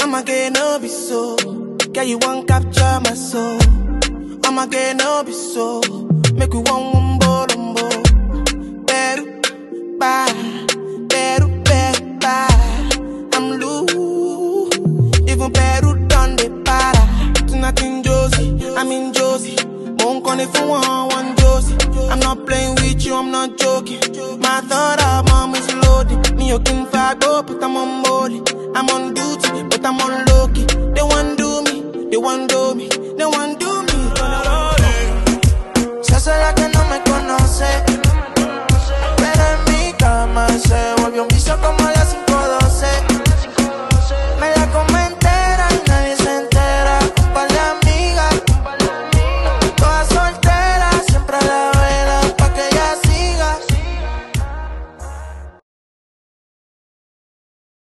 I'ma get no be so. Girl, you won't capture my soul. I'ma get no be so. Make you one wumbo lumbo. Beru, bye. Beru, beru, bye. I'm loose. Even Beru done the para. Tonight in Josie, I'm in Josie. Won't call if you want Josie. I'm not playing with you, I'm not joking. My thought of mom is loaded. Me, you can fight, but I'm on molly. I'm on duty, but I'm on low-key. They want do me, they want do me, they want do me. Se hace la que no me conoce, pero en mi cama se